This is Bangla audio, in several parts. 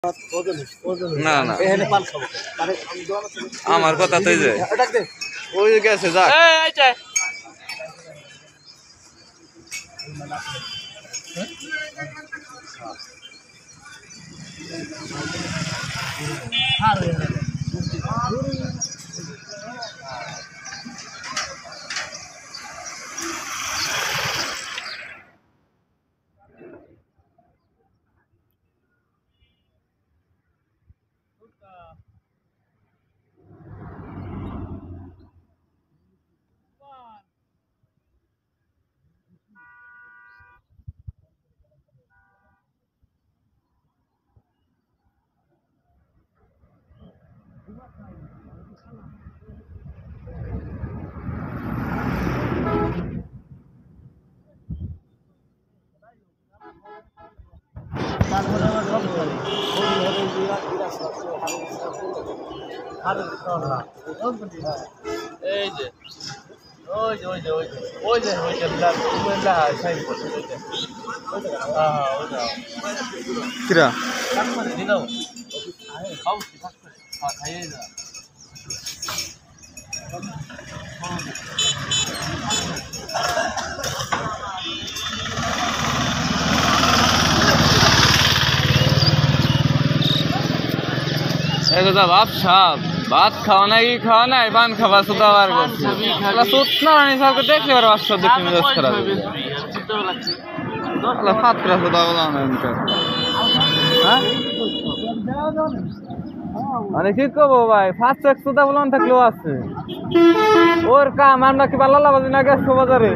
না না আমার কথা তো ওই গেছে যা ভাত খাওয়া নাই কি খাওয়া নাই পান খাবা সুদা বার করছে সুতনা রানী সাহেবকে দেখলে আর বাস দেখে মেজাজ খারাপ সাতটা সুদা বলা মানে কি করবো ভাই ফার্স্ট এক সুদা বলান থাকলেও আছে ওর কাম আমরা কি পাল্লা বাজি না গেছো বাজারে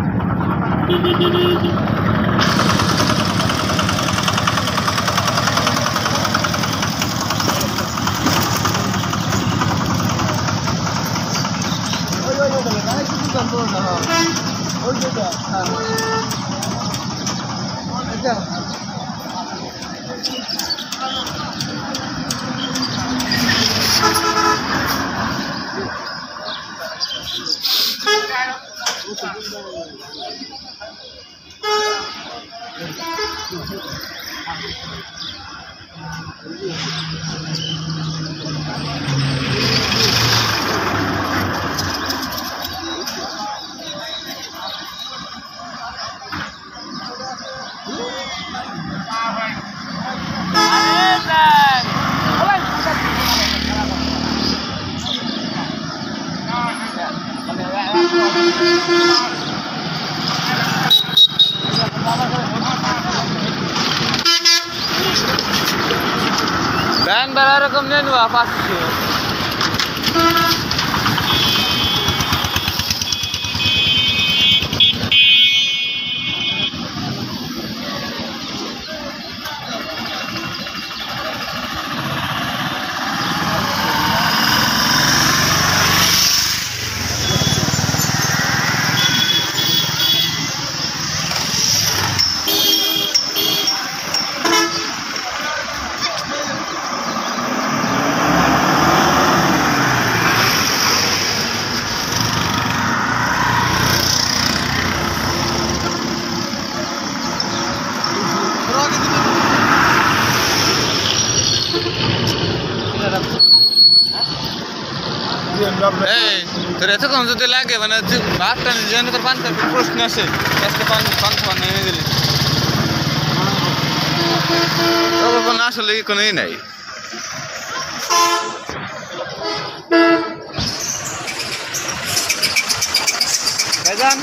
Ban berapa kemudian dua pasti. तर याचं कोणतं ते लागे पण आता जेवण तर पाणी प्रश्न असेल जास्त पाणी नाही दिले पण असलं कोणीही नाही काय जाण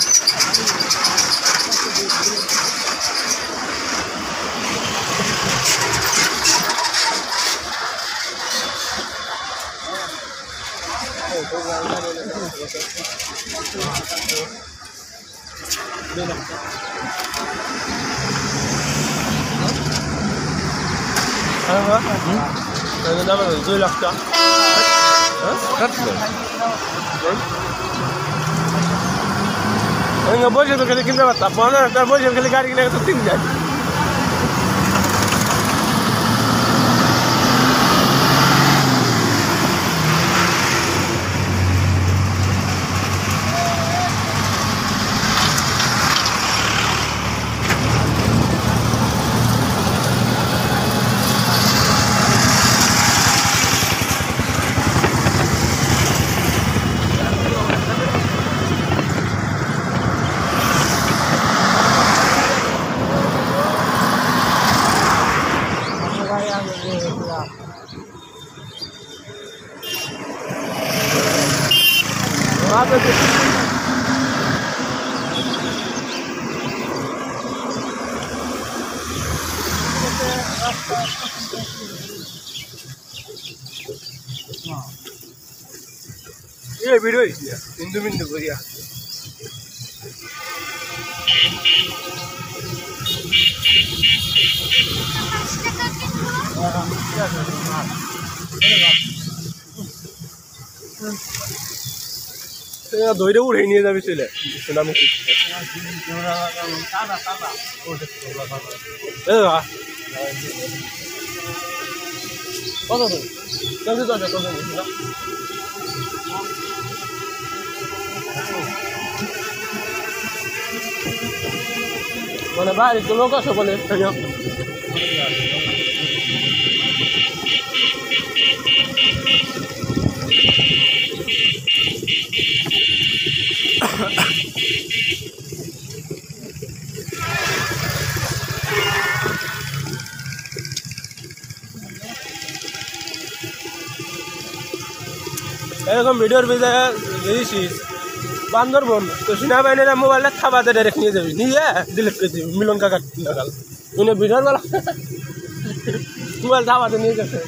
Deux lakta. Enggak boleh tuh kali kita tak mana, tak boleh kali kali kita tuh tinggal. ये वीडियो हिंदू बिंदु बढ़िया ধরে উঠে নিয়ে যাবি চলে সোনামুখী কত মানে বাইরে তো লোক আছে বলে এরকম ভিডিওর ভিতরে দিয়েছিস বান্দরবন তো সেনাবাহিনীরা মোবাইলটা খাবাতে ডাইরেক্ট নিয়ে যাবি নিয়ে ডিলিট করে দিবি মিলন কাকা লাগাল উনি ভিডিওর বেলা মোবাইল খাবাতে নিয়ে গেছে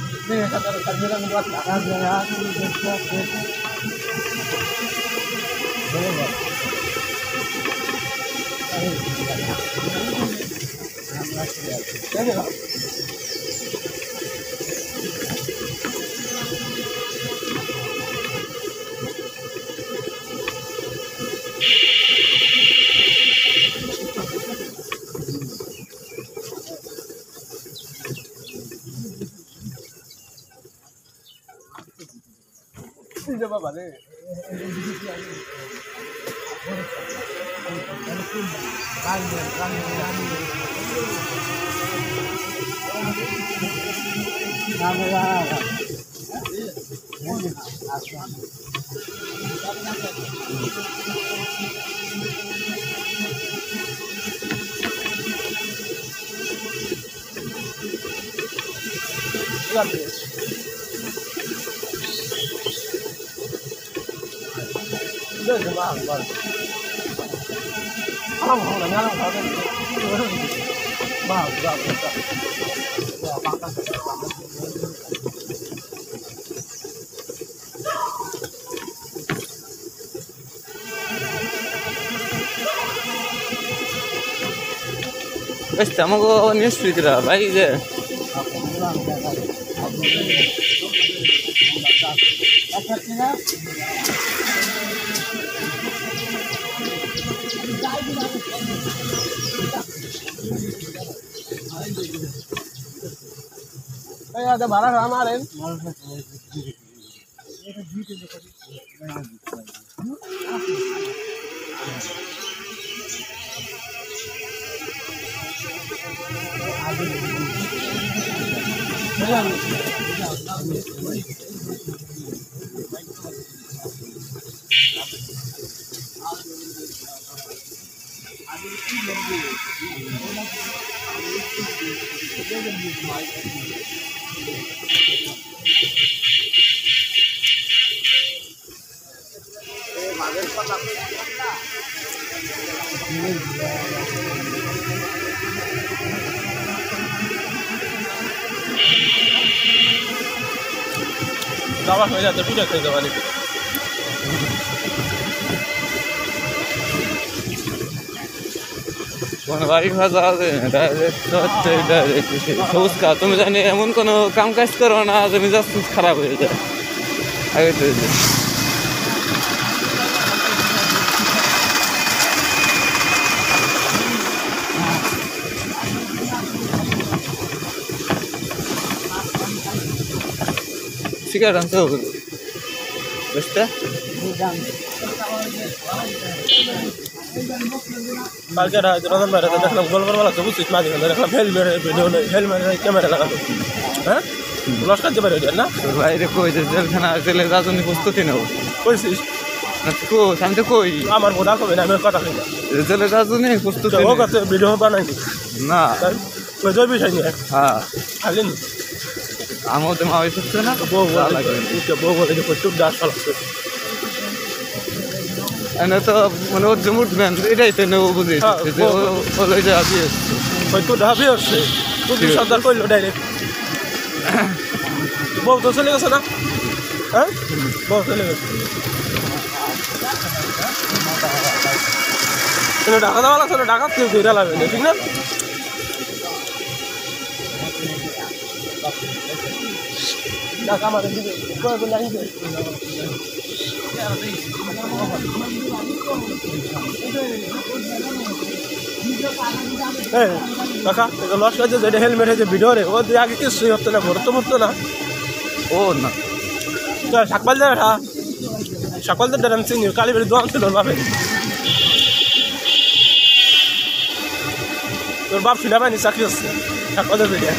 বাবা রে Estamos con nuestra raíz. ada barang kemarin. Dapat saja terpilih ke zaman itu. বাড়ি ভাজা আছে সবুজকা তুমি জানি এমন কোনো কাম কাজ করো না যে মেজাজ খারাপ হয়ে যায় আগে তো সিগারেট আনতে হবে বুঝতে কালকে রতন ভাই দেখলাম গোলবারওয়ালা তো বুঝছিস মাঝে দেখলাম হেলমেট ক্যামেরা লাগানো হ্যাঁ লস্কার যে বেরোয় না বাইরে কই যে জেলখানা জেলে রাজনী প্রস্তুতি নেব কইছিস আমি তো কই আমার বোধা কবে না আমি কথা কই না জেলে রাজনী প্রস্তুতি ভিডিও বানাইনি না ওই বিষয় নিয়ে হ্যাঁ খালি নি আমার তো মা হইছে না বউ বলে যে প্রচুর ডাস ফলাচ্ছে এনে তো মানে ওর যে উঠবেন এটাই তো নেবো বুঝি ওই যে আপনি হয়তো ঢাবি হচ্ছে তুই সর্দার করলো ডাইরেক্ট বউ তো চলে গেছে না হ্যাঁ বউ চলে গেছে ঢাকা দেওয়া লাগছে না ঢাকা কেউ ঘুরে লাগবে না ঠিক না ঢাকা মারে দিবে কাকা লস্কর যে হেলমেট হয়েছে ভিডিওরে ও দিয়ে আগে কিছুই হতো না ভরতো মরতো না ও না শাকপাল যাবে শাকপাল তো ড্যাম চিনি কালীবাড়ি দোয়ান ছিল বাপে তোর বাপ ফিনা পায়নি চাকরি হচ্ছে শাকপালের ভিডিও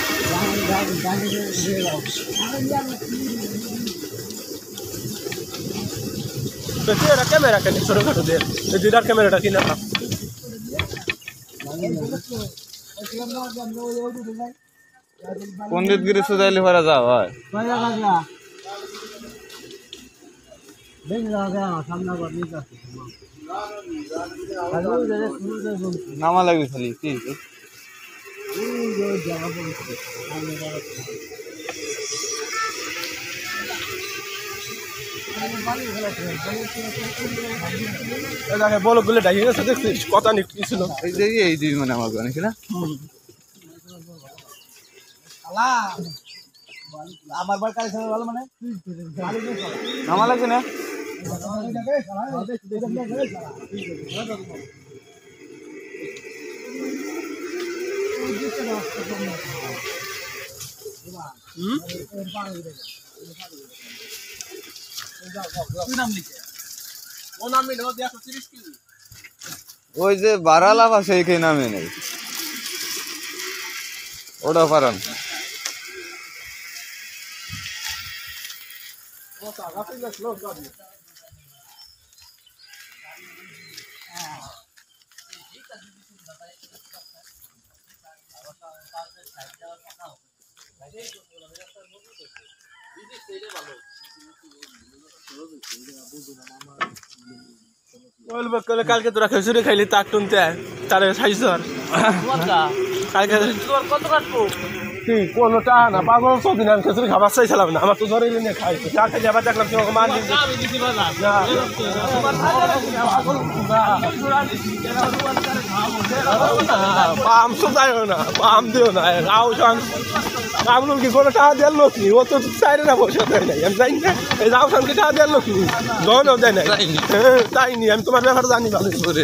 ক্যামেরা কেন ছোটখাটো দিয়ে দুইটার ক্যামেরাটা কিনে না পণ্ডিতগিরি সুদাইলে ভরা যাও হয় নামা লাগবে খালি কি বলো গুলো ডাইয়ে গেছে দেখছিস কথা ছিল এই দুই মানে আমার নাকি না আমার বার কাজ ভালো মানে নামা লাগবে না ওই যে বারা লাভ আছে এইখানে নামে নেই ওটা পারান কালকে তোরা খেসুরি খাইলি তাক টুনতে তার খাইছ কালকে কত কাটবো কোনোটা না পাগল সদিন আমি খেসুরি খাবার চাইছিলাম না আমার তো ধরে নিয়ে খাইছি চা খাইলে আবার দেখলাম তোমাকে মান পাম শুধাইও না পাম দিও না আও আমনুল কি কোনো টাকা দেওয়ার লোক নি ও তো চাইরে না পয়সা দেয় নাই আমি জানি না এই রাও খানকে টাকা দেওয়ার লোক নি দনও দেয় নাই তাই নি আমি তোমার ব্যাপারে জানি ভালো করে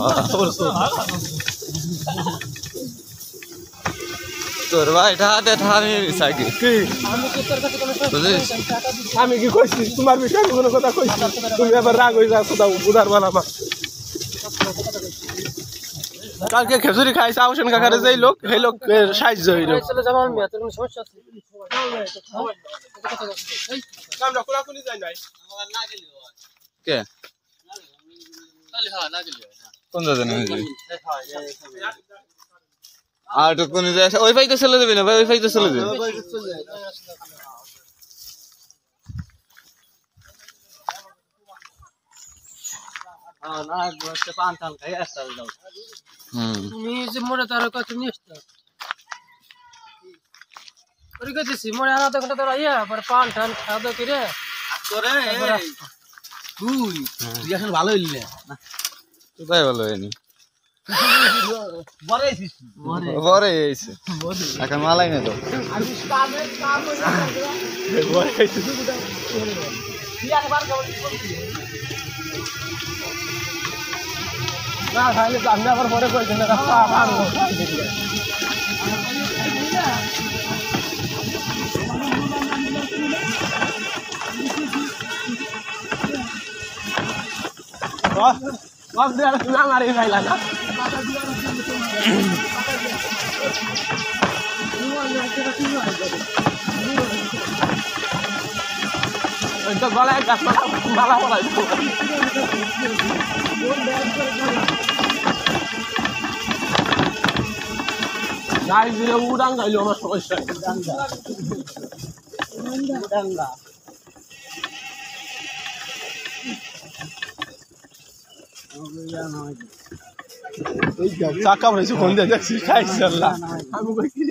তোর ভাই ঠাতে ঠানি সাইকি কি আমি কি কইছি তোমার বিষয়ে কোনো কথা কইছি তুমি আবার রাগ হয়ে যাচ্ছ দাও বুধার বেলা মা কালকে খেজুরি খাইছে আউসেন কাকারে যেই লোক সেই লোক সাহায্য হইল কে কোন জানে আর তো কোন যায় ওই ভাই তো চলে যাবে না ভাই ওই ভাই তো চলে যাবে না গোস্ত পান টান খাই আসতে দাও তুমি যে মোড়ে তার কত নিস্তা ওরে কইতেছি মোড়ে আনা তো ঘন্টা ইয়া পরে পান টান খাওয়া দাও করে তোরে তুই তুই এখন ভালো হইলি না তাই ভালো হয়নি বড় আইছিস বড় আইছে এখন মালাই না তো আমি কামে কাম হইছে বড় আইছিস তুই একবার না খাইলে আমি আবার পরে কইছি না না মারি খাইলা না গলায় গাছ মালা পড়াই গাই দিলে উড়ান গাইলো আমার সমস্যা চাকা বলেছি ফোন দিয়ে দেখছি খাইছি আল্লাহ আমি কই কি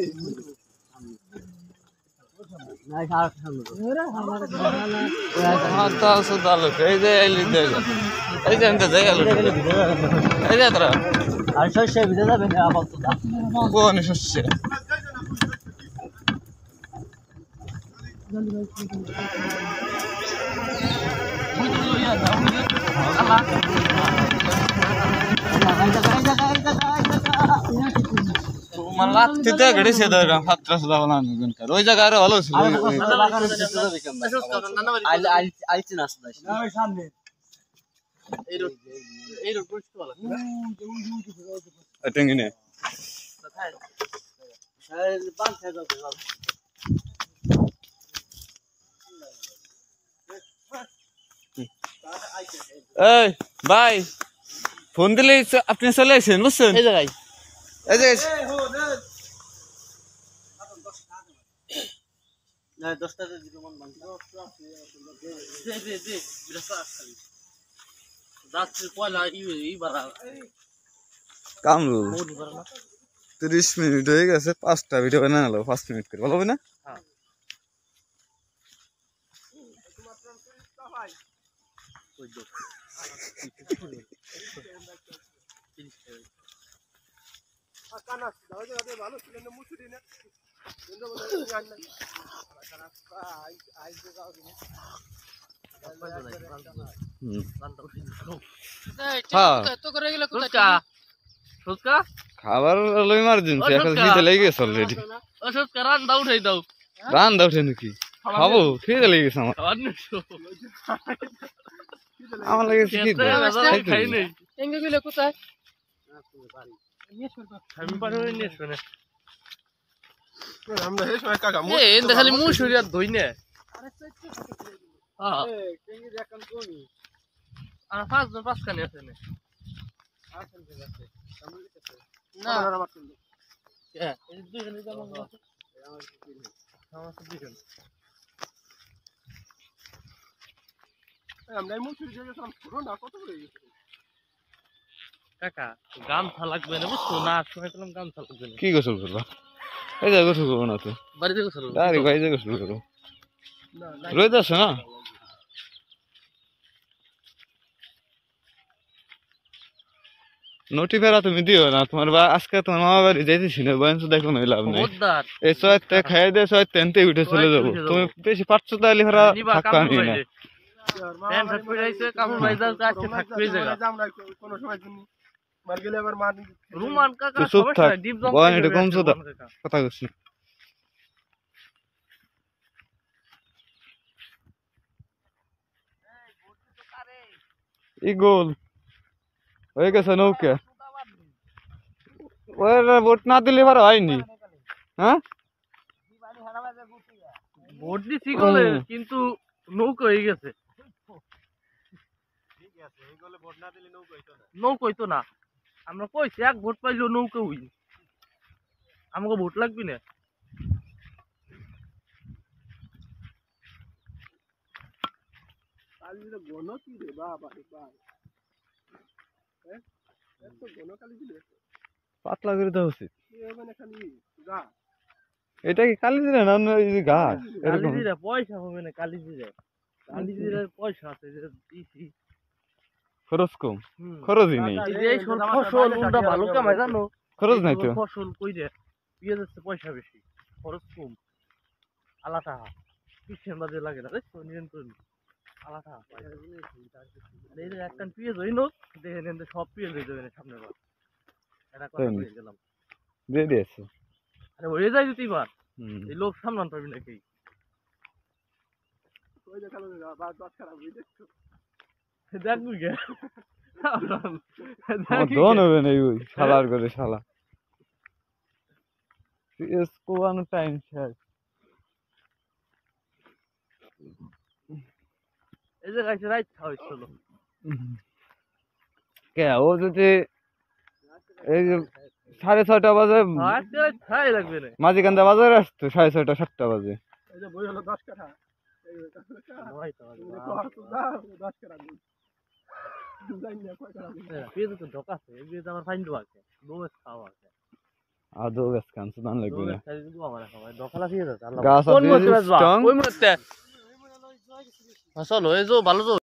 মাথা সুদা লোক এই যে এলি দেখ এই যে এনতে যাই গেল এই যে তোরা আর শস্যের ভিতরে যাবে না আপাতত কোন শস্যে তোমার লাত্তিতে গড়েছে দরকার ফাত্রা সুদা বানানো গুনকার ওই জায়গা আরো ভালো ছিল আইছে না সামনে এই রোড পরিষ্কার ভালো টেঙ্গি নে এই ভাই ফোন দিলে আপনি চলে আসেন বুঝছেন এই জায়গায় এই যে না 10টা দিল মন মান দে যাচ্ছে পয়লা ই বাড়া কামরু বহুত বাড়া না 30 মিনিট হয়ে গেছে 5টা ভিডিও বানালো 5 মিনিট করে ভালো হবে না হ্যাঁ কই দো কানা দাও যে ভালো ছিল না মুছুরি না কিন্তু বলে জান না রাস্তা আইজ যাও দিনে খাবার ইমার্জেন্সি এখন খিদে লেগে গেছে অলরেডি রান্না উঠে নাকি খাবো খিদে লেগে গেছে আমার লেগে খিদে কোথায় আমরা এই সময় কাকা খালি মুসুরি আর দই নে পাঁচখানি আছে কাকা গামছা লাগবে না বুঝছো না সময় পেলাম গামছা লাগবে না কি গোসল করবা এই যে গোসল করবো না তো বাড়িতে গোসল ডাইরেক্ট বাইরে গোসল করবো রোদ আছে না নোটি ফেরা তুমি দিও না তোমার আজকে তোমার মামা বাড়ি যাইতেছি না বয়স দেখো না লাভ নেই এই সয়তে খাইয়ে দিয়ে সয় তেনতে উঠে চলে যাবো তুমি বেশি পারছো তাহলে ফেরা থাকা নি না চুপ থাক বয়ন এটা কমছো দা কথা করছি ই গোল হয়ে গেছে নৌকা ওই ভোট না দিলে এবার হয়নি হ্যাঁ ভোট দিছি কিন্তু নৌকা হয়ে গেছে নৌকা হইতো না আমরা কইছি এক ভোট পাইলেও নৌকা হই আমাকে ভোট লাগবি না পাতলা করে দেওয়া উচিত এটা কি কালি জিরা না অন্য গাছ কালি জিরা পয়সা হবে না কালি জিরার পয়সা আছে দিছি খরচ কম খরচই নেই এই ফসল উল্টা ভালো কামাই জানো খরচ নাই তো ফসল কইরে পেঁয়াজ আছে পয়সা বেশি খরচ কম আলাদা কিসের মাঝে লাগে না তো নিয়ন্ত্রণ আলাদা এই যে একটা পেঁয়াজ হইলো দেখেন সব পেঁয়াজ হয়ে যাবে সামনের বার এটা কথা বলে গেলাম দিয়ে দিয়েছে আরে হয়ে যায় যদি এবার এই লোক সামলান পারবি নাকি দেখবি কে দন হবে না ওই শালার করে শালা কোয়ানো টাইম শেষ এই যে গাইছে রাইট খাওয়াইছিল কে ও যদি এই যে 6:30 বাজে খাই লাগবে না মাঝিকান্দা বাজারে আসতো 6:30 7টা বাজে। এই যে বই হলো 10 কাঠা নয় তো দশ কাঠা জানি না কয় কাঠা পেঁয়াজ তো ঢোকা আছে এই যে আমার ফাইন্ড আছে দোবেস খাওয়া আছে আদৌ গাছ কান সুদান লাগবে না ঢোকালা পেঁয়াজ আছে আল্লাহ গাছ কোন আছে মতে strong। ওই মতে চলো এই যে ভালো তো